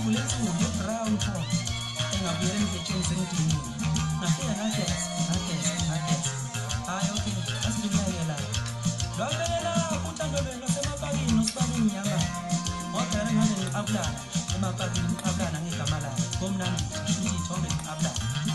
lensuku yebrown top engabuyela emdletsweni sengidinini ngafika ngageza hayi okay asidumekela lwabela uthando lwenu lasemapakini nosibani inyanga ngoba ngane ngiqabulana emapakini ngiqabulana ngegama lakhe ngomnandi futhi ithombe ngiqabulana